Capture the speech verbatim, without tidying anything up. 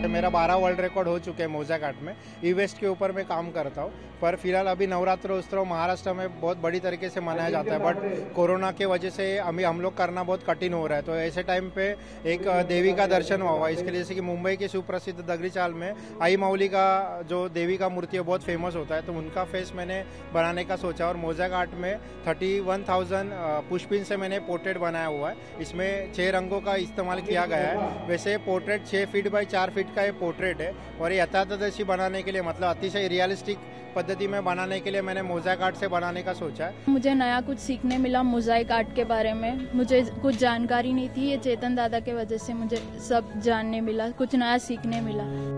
मेरा बारह world record हो चुके हैं मोज़ैक आर्ट में। ई वेस्ट के ऊपर मैं काम करता हूँ, पर फिलहाल अभी नवरात्र उत्सव महाराष्ट्र में बहुत बड़ी तरीके से मनाया जाता है, बट कोरोना के वजह से अभी हम लोग करना बहुत कठिन हो रहा है। तो ऐसे टाइम पे एक देवी का दर्शन हुआ, इसके लिए जैसे कि मुंबई के सुप्रसिद्ध दगड़ी चाल में आई माउली का जो देवी का मूर्ति है बहुत फेमस होता है, तो उनका फेस मैंने बनाने का सोचा। और मोज़ैक आर्ट में थर्टी वन थाउजेंड पुष्पिन से मैंने पोर्ट्रेट बनाया हुआ है। इसमें छह रंगों का इस्तेमाल किया गया है। वैसे पोर्ट्रेट छह फीट बाई चार फीट का ये पोर्ट्रेट है, और ये यथातथसी बनाने के लिए, मतलब अतिशय रियलिस्टिक पद्धति में बनाने के लिए मैंने मोज़ैक आर्ट से बनाने का सोचा है। मुझे नया कुछ सीखने मिला मोज़ैक आर्ट के बारे में। मुझे कुछ जानकारी नहीं थी, ये चेतन दादा के वजह से मुझे सब जानने मिला, कुछ नया सीखने मिला।